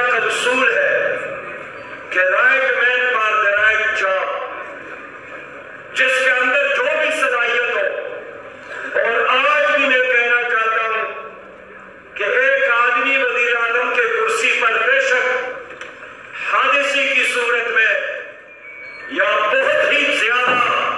کا اصول ہے کہ right man for the right job, جس کے اندر جو بھی صلاحیت ہو. اور آج بھی میں کہنا چاہتا ہوں کہ ایک آدمی وزیر اعظم کے کرسی پر بے شک حادثے کی صورت میں یا بہت ہی زیادہ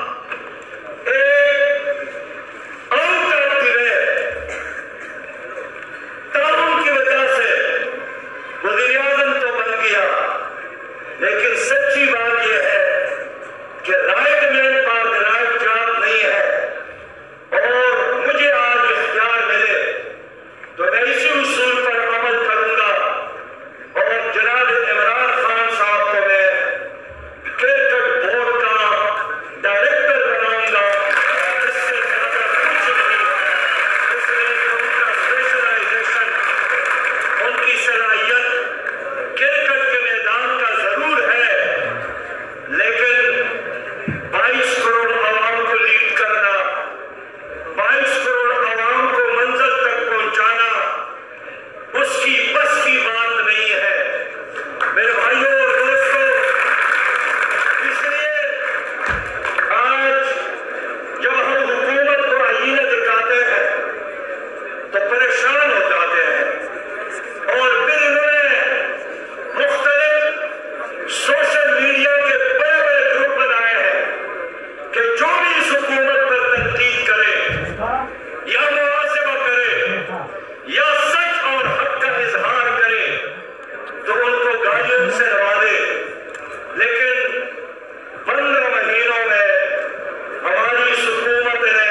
تعاون کی وجہ سے وزیر اعظم تو بن گیا، لیکن سچی بات یہ ہے کہ right man for the right job نہیں ہے. اور مجھے آج اختیار ملے تو میں اسی اصول پر عمل کروں گا. اور جناب عمران خان صاحب کو میں کرکٹ بورڈ کا ڈائریکٹر بناؤں گا. اس سے زیادہ کچھ نہیں. اس لیے کہ ان کا اسپیشلائزیشن، ان کی صلاحیت کرکٹ کے میدان کا ضرور ہے، لیکن 22 کروڑ عوام کو لیڈ کرنا، 22 کروڑ عوام کو منزل تک پہنچانا اس کی بس کی بات نہیں ہے میرے بھائیوں اور دوستوں. اس لیے آج جب ہم حکومت کو آئینہ دکھاتے ہیں تو پریشان ہو جاتے ہیں. اور پھر انہوں نے مختلف سوشل میڈیا کے بڑے بڑے گروپ بنائے ہیں کہ جو بھی اس حکومت پر تنقید کرے یا محاسبہ کرے یا سچ اور حق کا اظہار کرے تو ان کو گالیوں سے نوازے. لیکن 15 مہینوں میں ہماری اس حکومت نے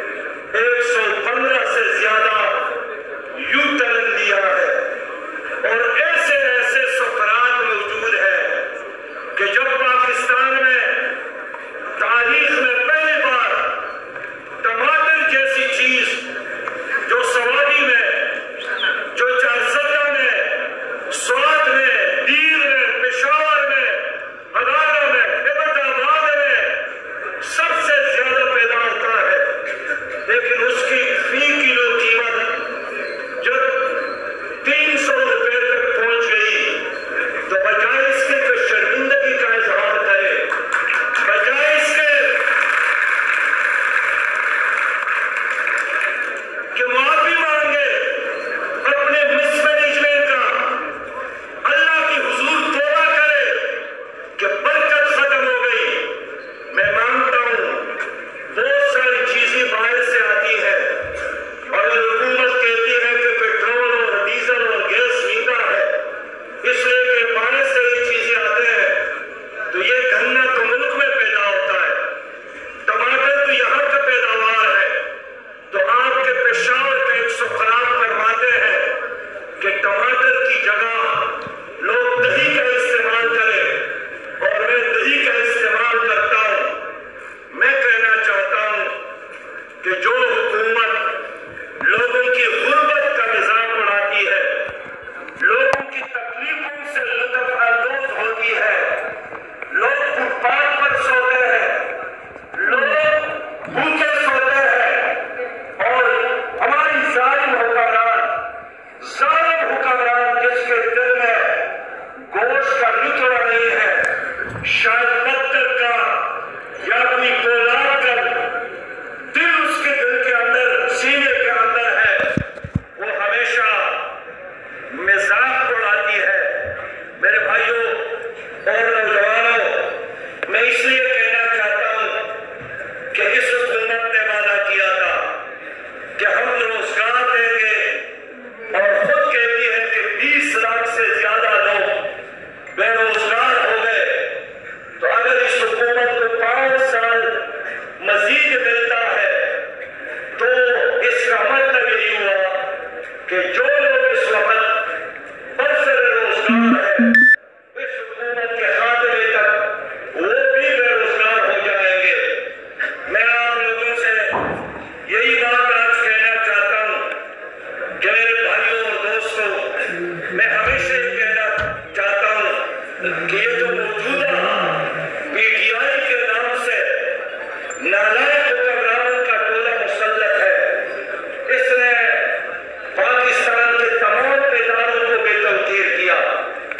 115 سے زیادہ یو ٹرن لیا ہے. اور ایسے ایسے سکرات موجود ہیں کہ جب پاکستان میں تاریخ میں پہلی بار ٹماٹر جیسی چیز جو سوادی میں، جو چارسدہ میں، سوات میں، دیر میں، پشاور میں، ہزارہ میں، عبد آباد میں سب سے زیادہ پیدا ہوتا ہے، لیکن اس کی فی کلو قیمت جب 300 روپے تک پہنچ گئی تو بجائے اس کے کہ شرمندگی کا اظہار کرے، بجائے اس کے کہ معافی مانگے اپنے مس مینجمنٹ کا، اللہ کی حضور توبہ کرے کہ برکت ختم ہو گئی. میں مانتا ہوں بہت ساری چیزیں باہر سے آتی ہیں اور حکومت کہتی ہے کہ پیٹرول اور ڈیزل اور گیس مہنگا ہے، اس لیے کہ باہر سے یہ چیزیں آتے ہیں. تو یہ گنا تو ملک میں پیدا ہوتا ہے، ٹماٹر تو یہاں کا پیداوار ہے. تو آپ کے پشاور کا ایک سکرات فرماتے ہیں کہ ٹماٹر کی جگہ لوگ دہی کا استعمال کریں، اور میں دہی کا استعمال کرتا ہوں. میں کہنا چاہتا ہوں کہ جو حکومت لوگوں کی غربت کا مذاق اڑاتی ہے، لوگوں کی تکلیفوں سے لطف اندوز ہوتی ہے، لوگ فٹ پاتھ پر سوتے ہیں، لوگ بھوکے سوتے ہیں، اور ہماری ظالم حکمران جس کے دل میں گوشت کا لطف نہیں ہے، شاید پتھر کا یا کوئی پولاد کا دل اس کے دل کے اندر، سینے کے اندر ہے، وہ ہمیشہ مذاق اڑاتی ہے. میرے بھائیوں اور نوجوانوں، میں اس لیے کہنا چاہتا ہوں کہ اس حکومت نے وعدہ کیا تھا کہ ہم روزگار دیں گے، اور خود کہتی ہے کہ 20 لاکھ سے زیادہ لوگ بے روزگار ہو گئے. تو اگر اس حکومت کو 5 سال مزید ملتا ہے تو اس کا مطلب یہی ہوا کہ جو لوگ اس وقت برسر روزگار ہے اس حکومت کے خاتمے تک وہ بھی بے روزگار ہو جائیں گے. میں آپ لوگوں سے یہی بات آج کہنا چاہتا ہوں کہ میرے بھائیوں اور دوستوں، میں ہمیشہ یہ کہنا چاہتا ہوں کہ یہ جو موجودہ پی ٹی آئی کے نام سے نالائق حکمرانوں کا ٹولہ مسلط ہے، اس نے پاکستان کے تمام اداروں کو بے توقیر کیا.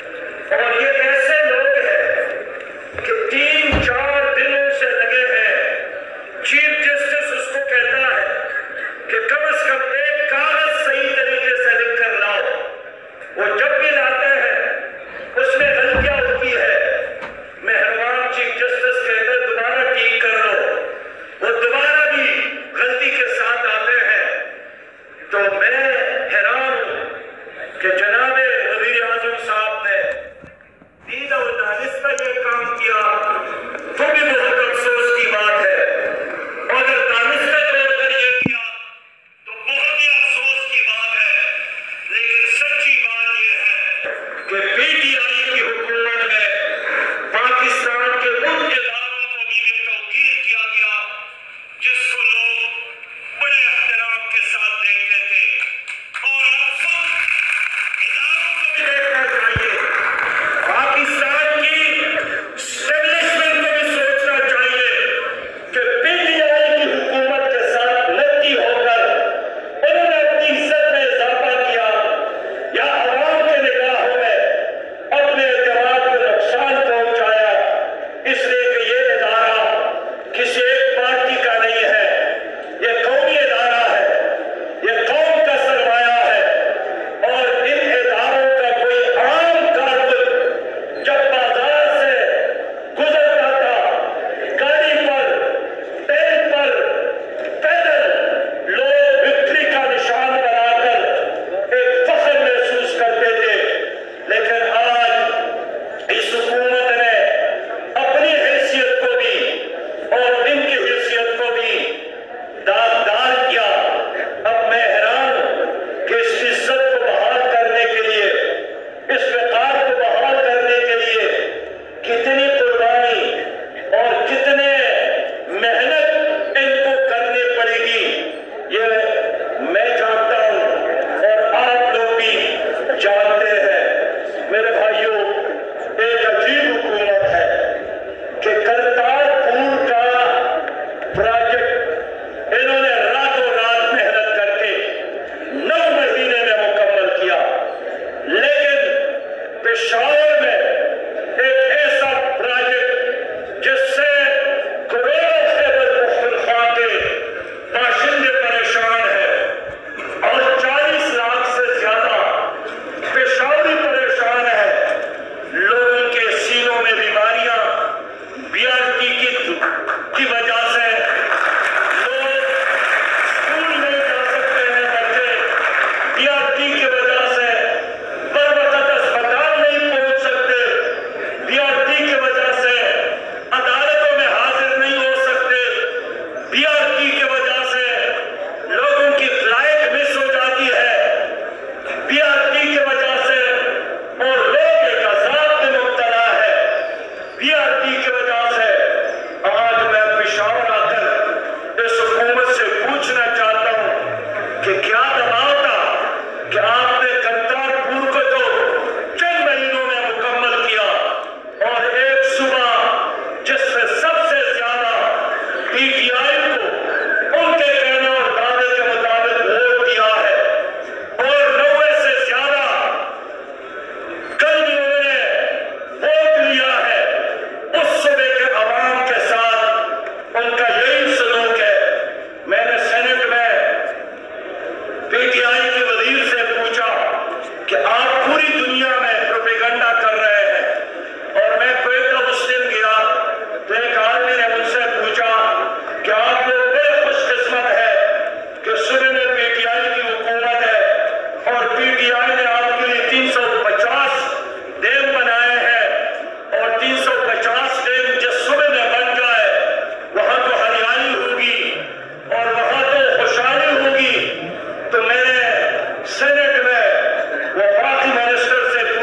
تو میں حیران ہوں کہ جناب وزیر اعظم صاحب نے دین و دانش پر یہ کام کیا تو بھی بہت افسوس کی بات ہے، اور اگر دانش کا طور پر یہ کیا تو بہت ہی افسوس کی بات ہے۔ لیکن سچی بات یہ ہے کہ پی ٹی آئی کی حکومت میں پاکستان کے ان اداروں کو بھی بے توقیر کیا گیا جس کو لوگ بڑے احترام کے ساتھ دیکھتے تھے، اور اب خود اداروں کو بھی دیکھنا چاہیے، پاکستان کی اسٹیبلشمنٹ کو بھی سوچنا چاہیے کہ پی ٹی آئی کی حکومت کے ساتھ لگی ہو کر انہوں نے اپنی عزت میں اضافہ کیا یا عوام کے نگاہوں میں اپنے اعتماد کو نقصان پہنچایا، اس لیے کہ یہ ادارہ کسی ایک پارٹی کا نہیں ہے، یہ قومی ادارہ ہے، یہ قوم کا سرمایہ ہے، اور ان اداروں کا کوئی عام کارکن جب بازار سے گزرتا تھا گاڑی پر، ٹرین پر، پیدل، لوگ وکٹری کا نشان بنا کر ایک فخر محسوس کرتے تھے، لیکن آج اس حکومت نے اپنی حیثیت کو بھی اور ان کی حیثیت کو بھی داغدار کیا۔ اب میں حیران ہوں کہ اس عزت کو بحال کرنے کے لیے، اس وقار کو بحال کرنے کے لیے کتنی قربانی اور کتنے محنت ان کو کرنی پڑے گی، یہ میں جانتا ہوں اور آپ لوگ بھی جانتے ہیں۔ میرے بھائیوں، ایک عجیب حکومت ہے کہ کرتارپور کا پروجیکٹ انہوں نے راتوں رات محنت کر کے 9 مہینے میں مکمل کیا، لیکن پشاور میں ایک ایسا پروجیکٹ جس سے کروڑوں خیبر پختونخوا کے باشندے پریشان ہیں اور 40 لاکھ سے زیادہ پشاوری پریشان ہیں، لوگوں کے سینوں میں بیماریاں بی آر ٹی کی وجہ سے لوگ اسکول نہیں جا سکتے ہیں، بچے بی آر ٹی کی وجہ سے بروقت اسپتال نہیں پہنچ سکتے، بی آر ٹی کی وجہ سے عدالتوں میں حاضر نہیں ہو سکتے، بی آر ٹی کی وجہ سے لوگوں کی فلائٹ مس ہو جاتی ہے، بی آر ٹی کی وجہ سے اور لوگ ایک عذاب میں مبتلا ہے، بی آر ٹی کی وجہ سے۔ آج میں پشاور آ کر اس حکومت سے پوچھنا چاہتا ہوں کہ کیا دباؤ تھا کہ آپ نے کرتارپور کو تو چند مہینوں میں مکمل کیا، اور ایک صوبہ جس میں سب سے زیادہ پی ٹی آئی کو ان کے کہنے اور دعوے کے مطابق ووٹ دیا ہے، اور 90 سے زیادہ کل بھی انہوں نے ووٹ لیا ہے، اس صوبے کے عوام کے ساتھ ان کا یہی سلوک ہے۔ میں نے سینٹ میں پی ٹی آئی کے وزیر سے پوچھا کہ آپ پوری دنیا میں پروپیگنڈا کر رہے ہیں، اور میں کوئٹہ اس دن گیا تو ایک آدمی نے مجھ سے پوچھا کہ آپ لوگ بڑے خوش قسمت ہے کہ صوبے میں پی ٹی آئی کی حکومت ہے، اور پی ٹی آئی نے آپ کے لیے 350 ڈیم بنائے ہیں، اور 350 ڈیم جس صوبے میں بن جائے وہاں تو ہریالی ہوگی اور وہاں تو خوشحالی ہوگی۔ تو میں نے سینٹ میں وفاقی منسٹر سے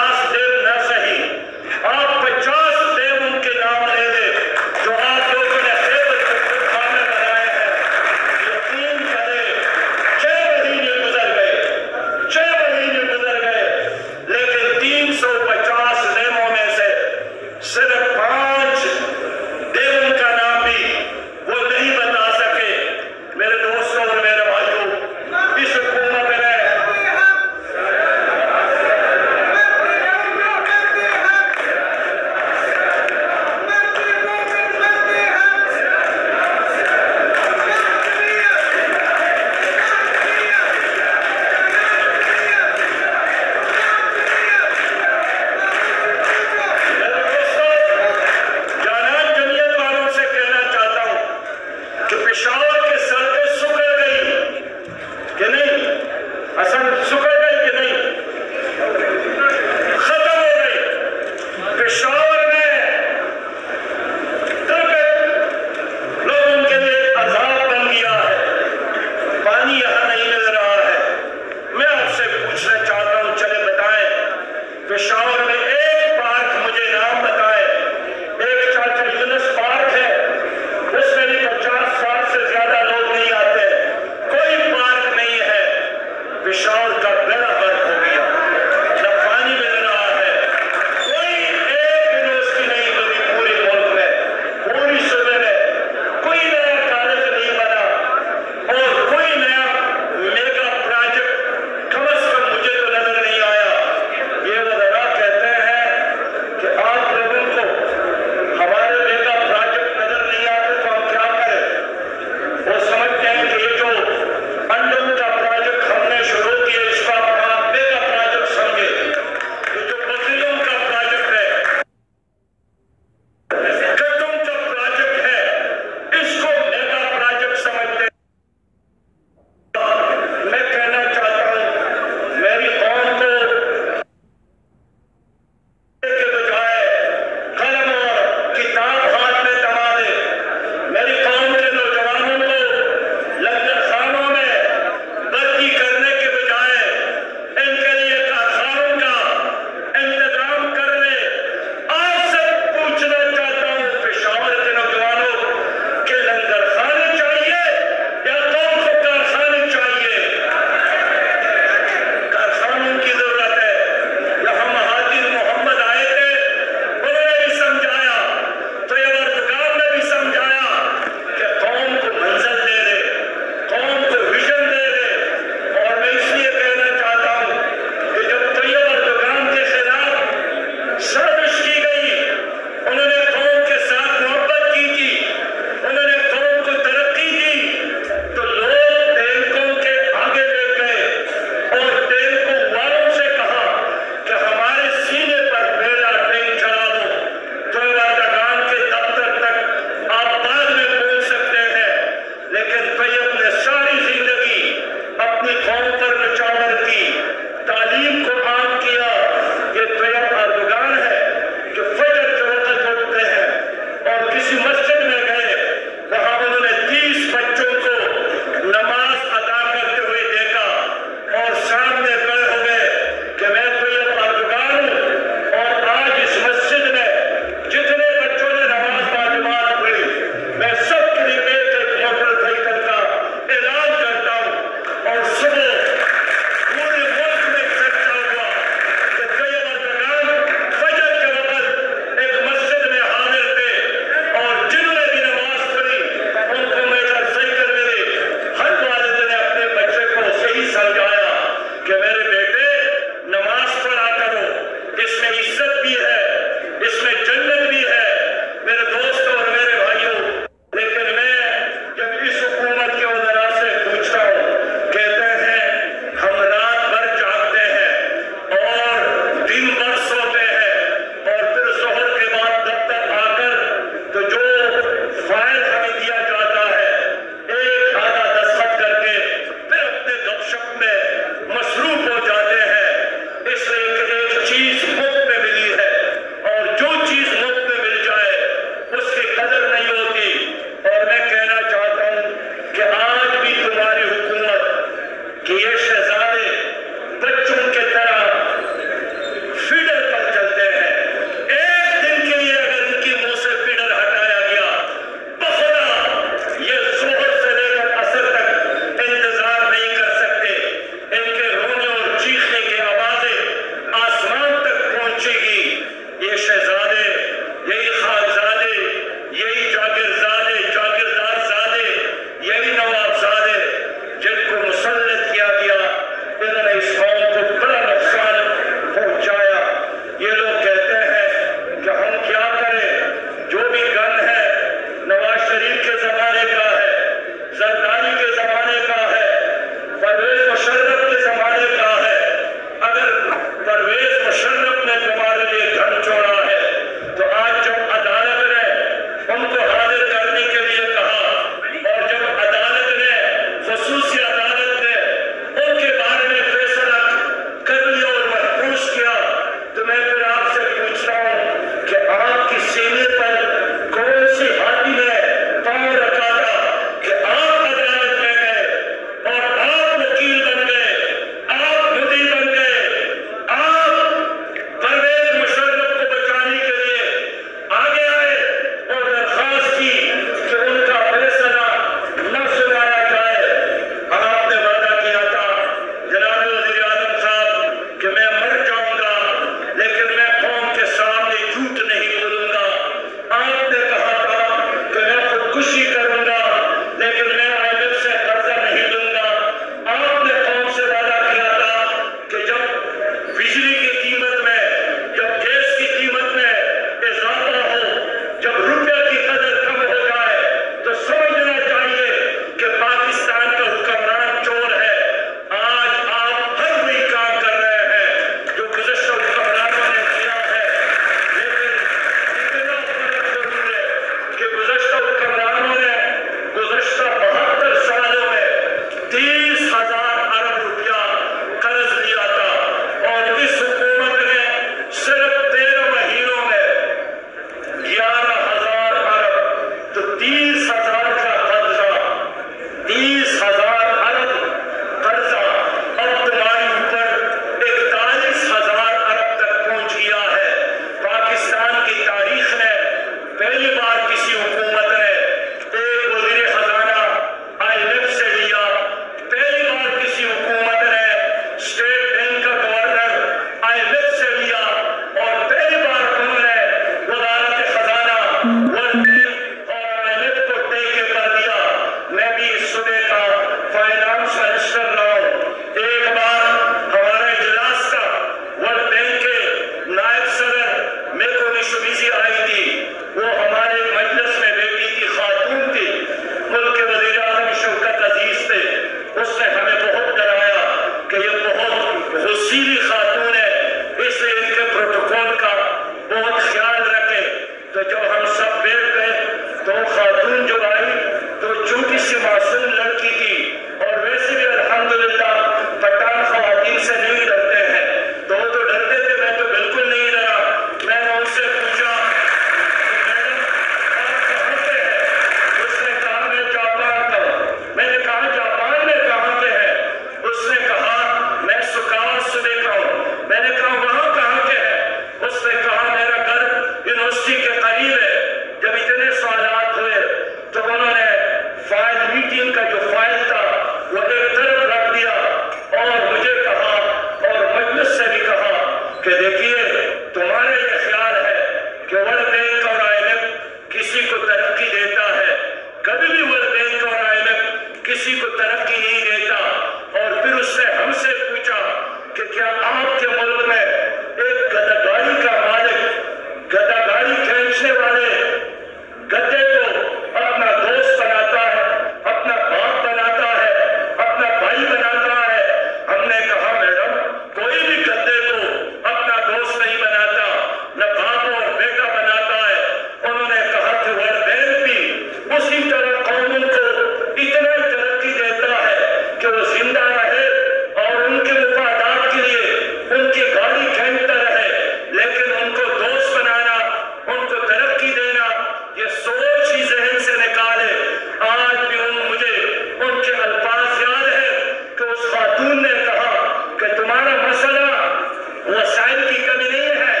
اس نے ہمیں بہت ڈرایا کہ یہ بہت غصیلی خاتون ہے، اس لیے ان کے پروٹوکول کا بہت خیال رکھے۔ تو جب ہم سب بیٹھ گئے تو خاتون جو آئی تو چھوٹی سی معصوم لڑکی تھی، اور ویسے بھی الحمدللہ پٹھان خواتین سے نہیں ڈرتے ہیں، تو وہ تو ڈرتے تھے، میں تو بالکل نہیں ڈرا۔ میں نے ان سے پوچھا کہ میڈم آپ کہاں سے ہیں؟ اس نے کہا میں جاپان کا ہوں۔ میں نے کہا جاپان میں کہاں کے ہیں؟ اس نے کہا میں سکاوا صوبے کا ہوں۔ میں نے کہا وہاں کہاں کے ہیں؟ اس نے کہا میرا گھر یونیورسٹی کے قریب ہے۔ جب اتنے سوالات ہوئے تو انہوں نے فائل میٹنگ کا جو فائل تھا وہ ایک طرف رکھ دیا اور مجھے کہا اور مجلس سے بھی کہا کہ دیکھیے تمہارا یہ خیال ہے کہ ورلڈ بینک اور آئی ایم ایف کسی کو ترقی دیتا ہے، کبھی بھی ورلڈ بینک اور آئی ایم ایف کسی کو ترقی نہیں دیتا۔ اور پھر اس نے ہم سے پوچھا کہ کیا آپ کے ملک میں ایک گدا گاڑی کا مالک گدا گاڑی کھینچنے والے گدے کو اپنا دوست بناتا ہے، اپنا باپ بناتا ہے، اپنا بھائی بناتا ہے؟ ہم نے کہا میڈم کوئی بھی گدے کو اپنا دوست نہیں بناتا، نہ باپ اور بیٹا بناتا ہے۔ انہوں نے کہا کہ ورلڈ بینک بھی اسی طرح قوموں کو اتنا ترقی دیتا ہے کہ وہ زندہ رہے اور ان کے مفادات کے لیے ان کی گاڑی کھینچتا رہے، لیکن ان کو دوست بنانا، ان کو ترقی دینا، یہ سوچ ہی ذہن سے نکالے۔ آج بھی مجھے ان کے الفاظ یاد ہے کہ اس خاتون نے کہا کہ تمہارا مسئلہ وسائل کی کمی نہیں ہے،